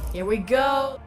Here we go!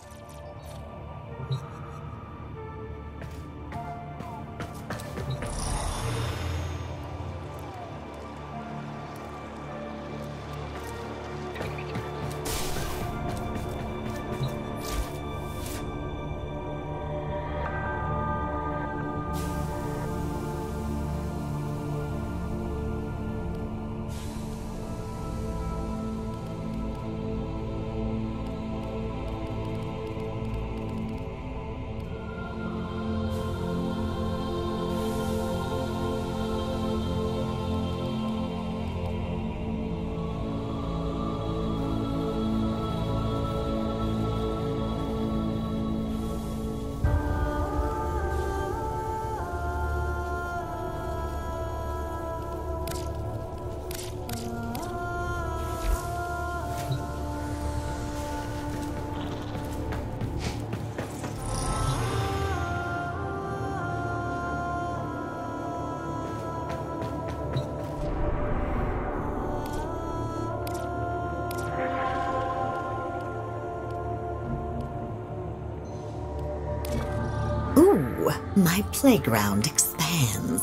Ooh, my playground expands.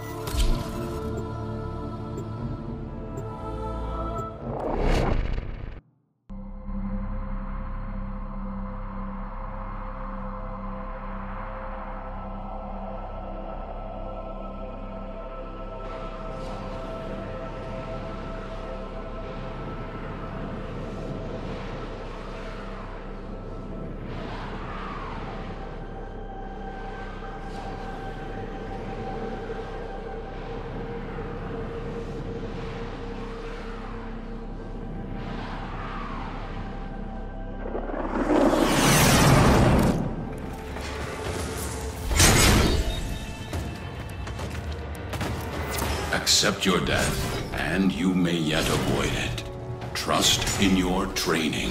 Accept your death, and you may yet avoid it. Trust in your training.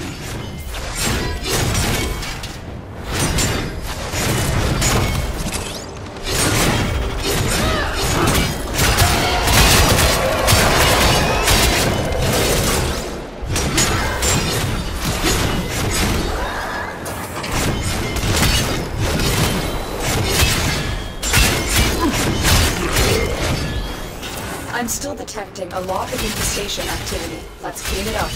I'm still detecting a lot of infestation activity. Let's clean it up.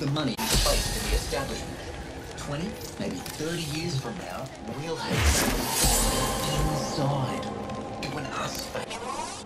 the money in place for the establishment. 20, maybe 30 years from now, we'll have inside. Doing us favor.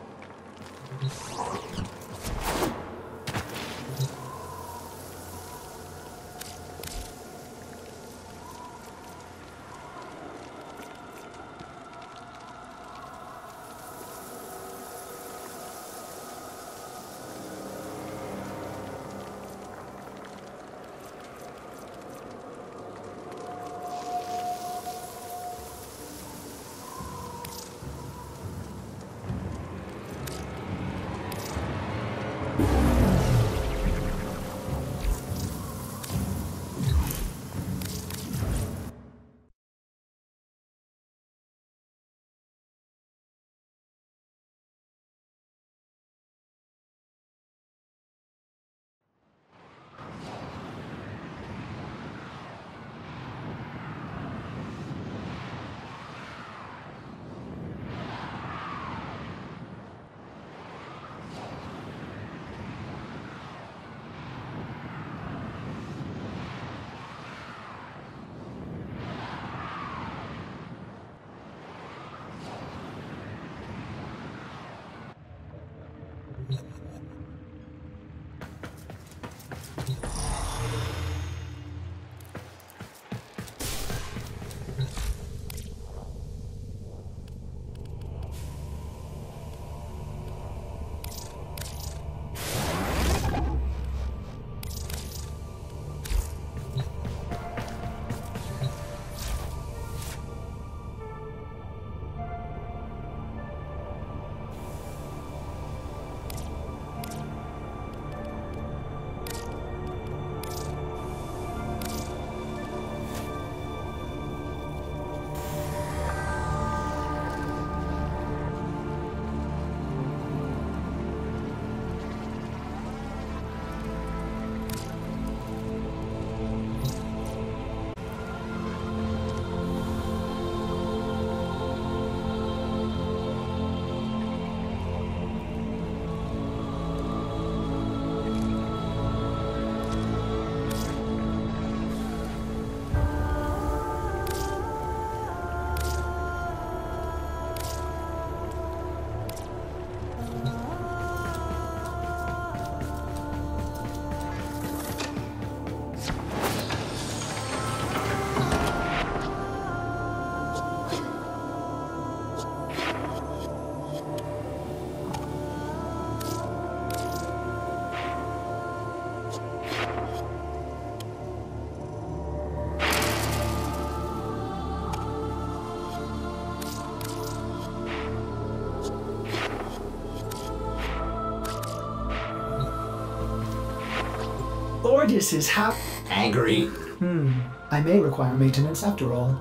Ordis is angry. I may require maintenance after all.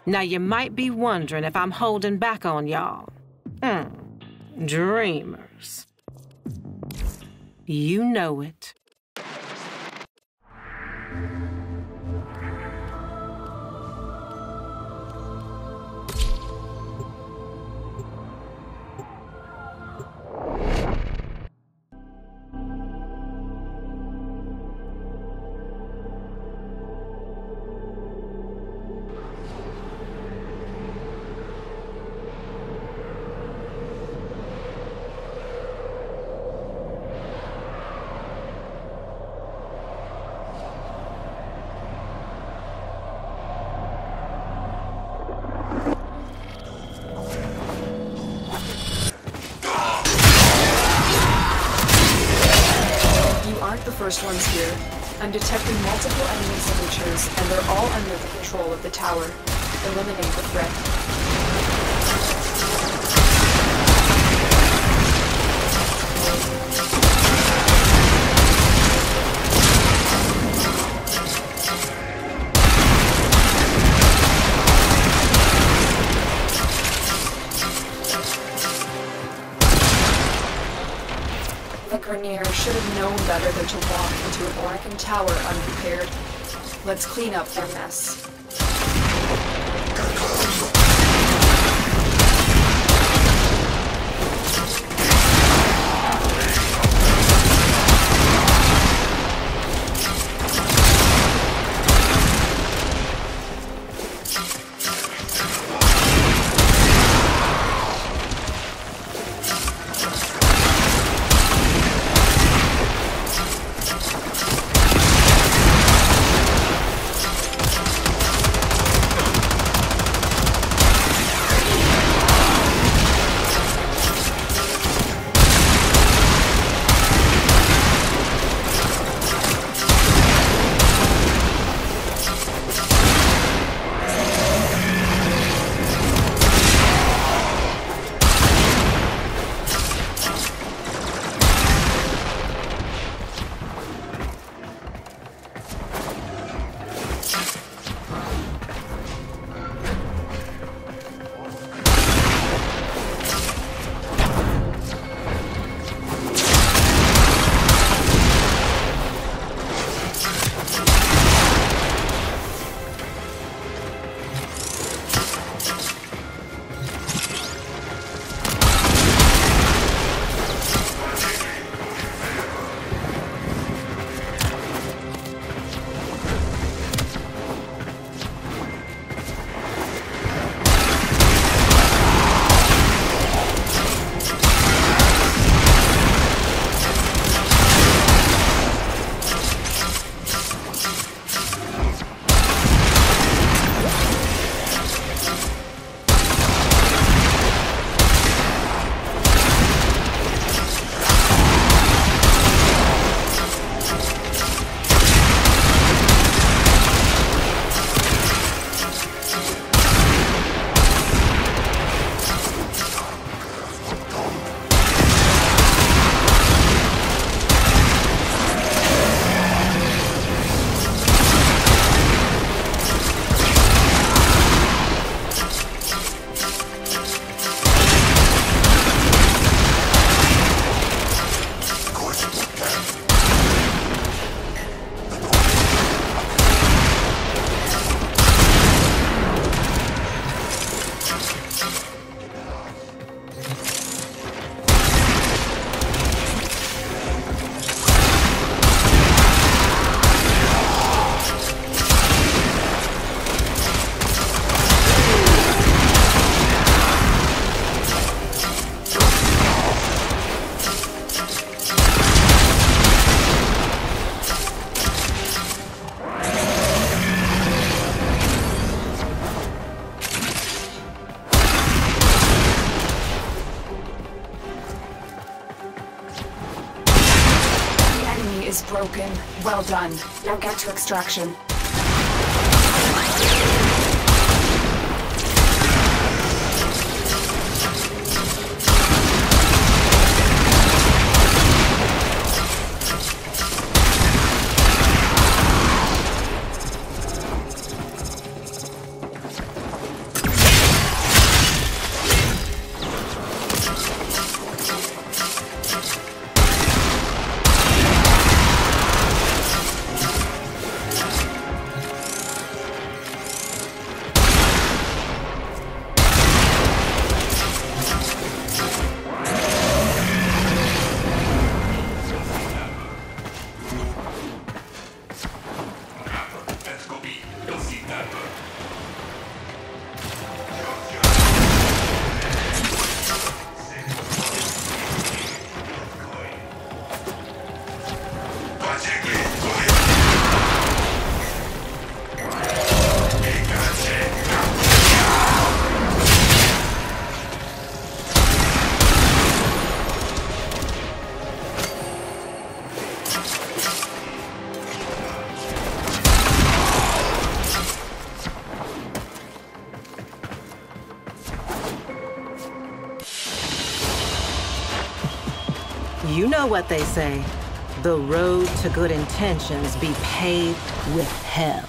Now you might be wondering if I'm holding back on y'all. Dreamers. You know it. The first ones here. I'm detecting multiple enemy signatures, and they're all under the control of the tower. Eliminate the threat. The Grenier should have known better than to walk into an Orokin tower unprepared. Let's clean up their mess. is broken. Well done. Now get to extraction. You know what they say. The road to good intentions be paved with hell.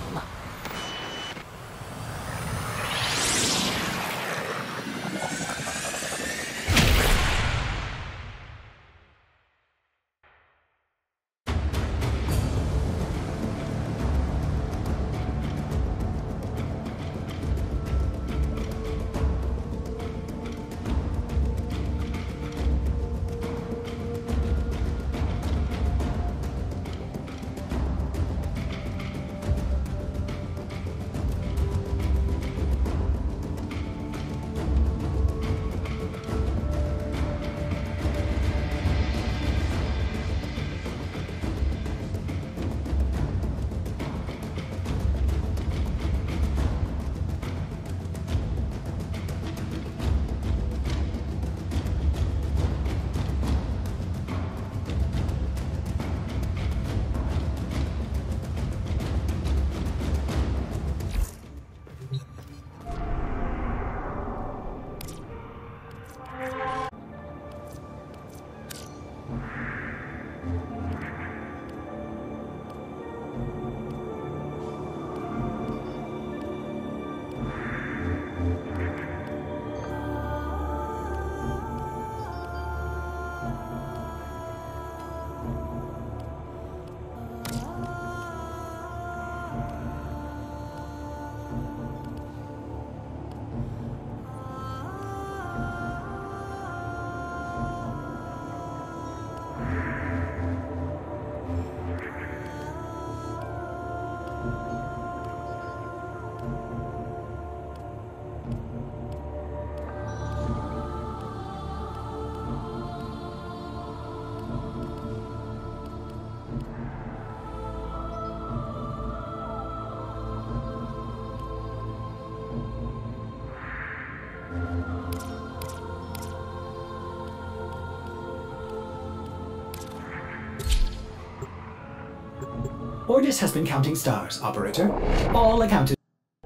Ordis has been counting stars, Operator. All accounted.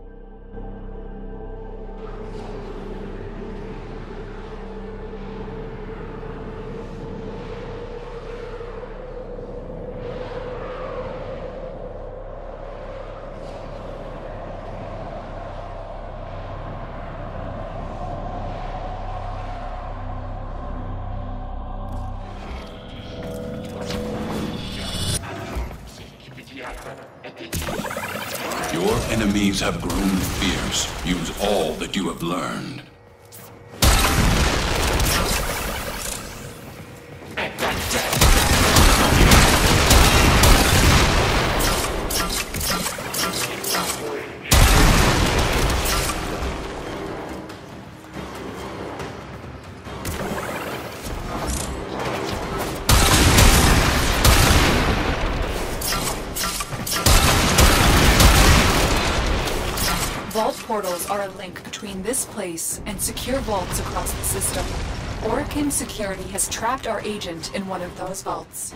Your enemies have grown fierce. Use all that you have learned. Vault portals are a link between this place and secure vaults across the system. Orokin Security has trapped our agent in one of those vaults.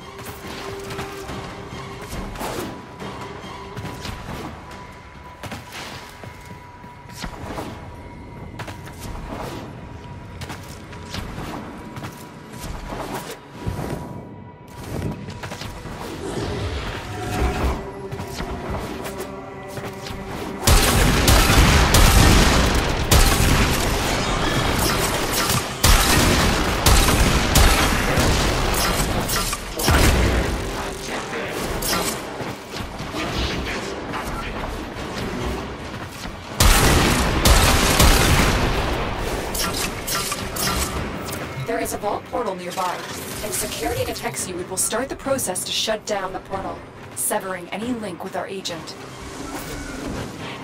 There is a vault portal nearby. If security detects you, it will start the process to shut down the portal, severing any link with our agent.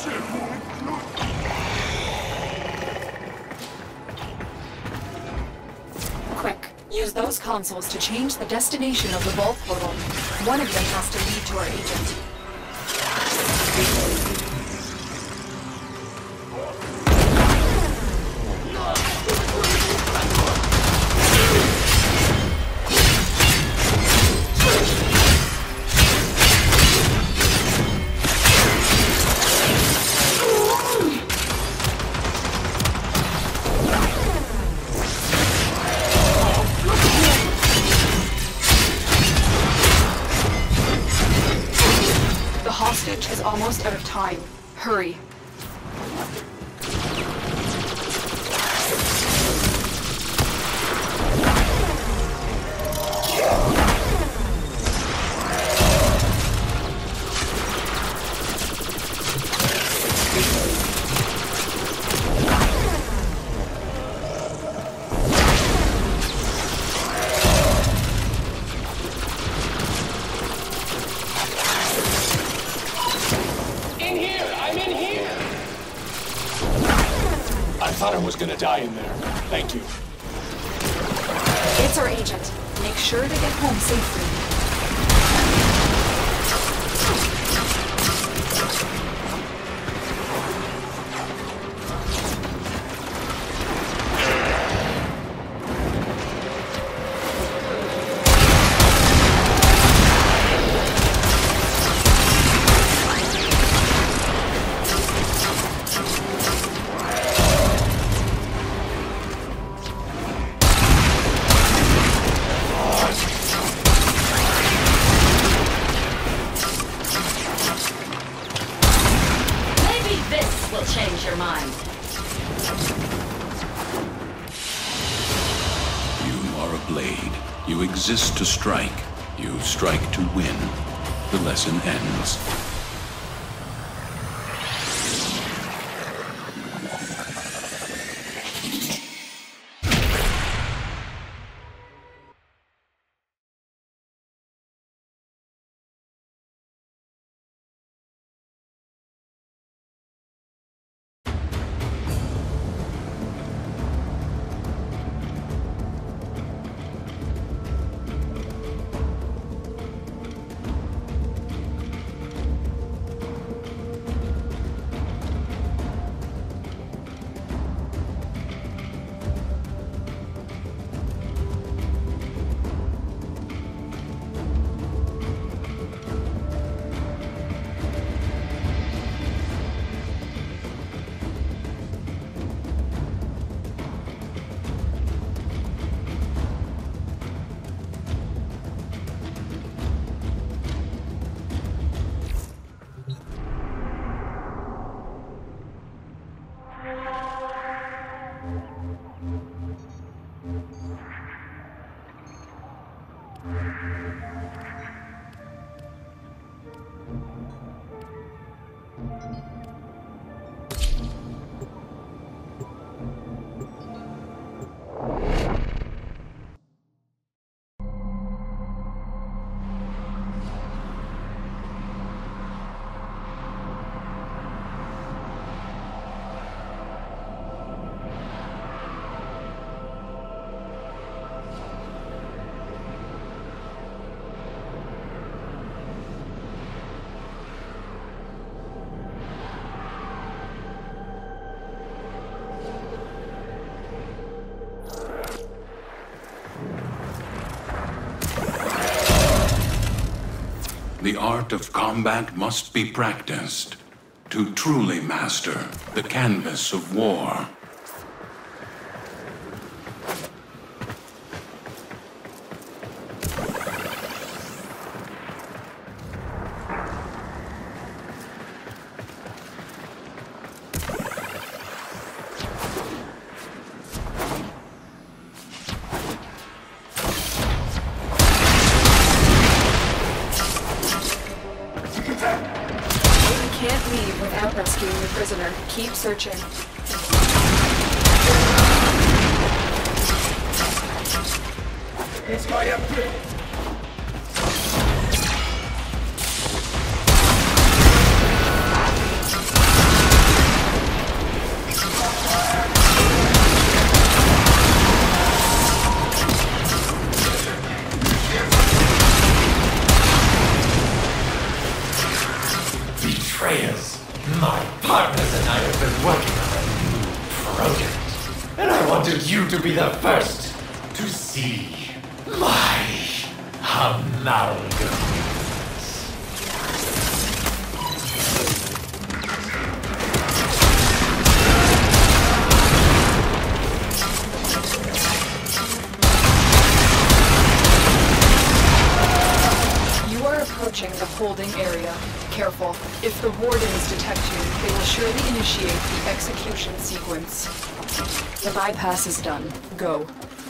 Quick, use those consoles to change the destination of the vault portal. One of them has to lead to our agent. Is almost out of time. Hurry. I thought I was gonna die in there. Thank you. It's our agent. Make sure to get home safely. Change your mind. You are a blade. You exist to strike. You strike to win. The lesson ends. The art of combat must be practiced to truly master the canvas of war. Can't leave without rescuing the prisoner. Keep searching. It's my empty. My partners and I have been working on a new project, and I wanted you to be the first to see my amalgam. Approaching the holding area. Careful. If the wardens detect you, they will surely initiate the execution sequence. The bypass is done. Go.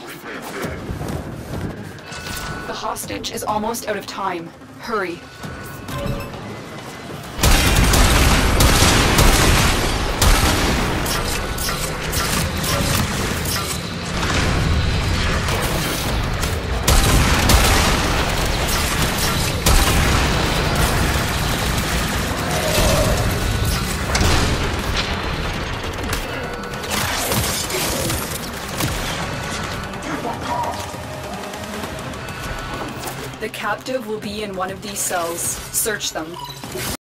The hostage is almost out of time. Hurry. The captive will be in one of these cells. Search them.